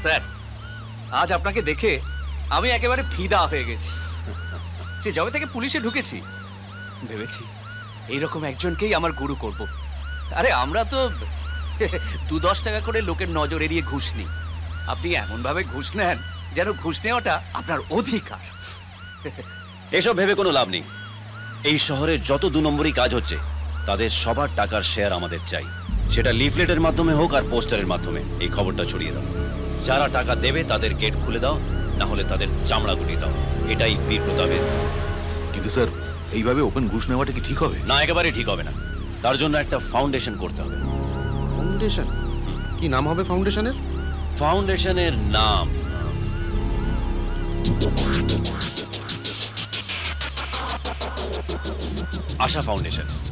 Sir, আজ আপনাকে দেখে আমি একেবারে ফিদা হয়ে গেছি। সে যবে থেকে পুলিশে ঢুকেছি ভেবেছি এইরকম একজনকেই আমার গুরু করব। আরে আমরা তো 2-10 টাকা করে লোকের নজর এড়িয়ে ঘুষ নিই, আপনি এমন ভাবে ঘুষ নেন যেন ঘুষ নেওয়াটা আপনার অধিকার। এসব ভেবে কোনো লাভ নেই। এই শহরে যত 2 নম্বরই কাজ হচ্ছে তাদের সবার টাকার শেয়ার আমাদের চাই। সেটা লিফলেটের মাধ্যমে হোক আর পোস্টারের মাধ্যমে এই খবরটা ছড়িয়ে দাও। যারা টাকা দেবে তাদের গেট খুলে দাও, না হলে তাদের চামড়া গুটিয়ে দাও। এটাই বীর প্রতাপের। কিন্তু স্যার, এইভাবে ওপেন ঘুষ নেওয়াটা কি ঠিক হবে? না, একেবারে ঠিক হবে না। তার জন্য একটা ফাউন্ডেশন করতে হবে। ফাউন্ডেশন? কি নাম হবে ফাউন্ডেশনের? ফাউন্ডেশনের নাম আশা ফাউন্ডেশন।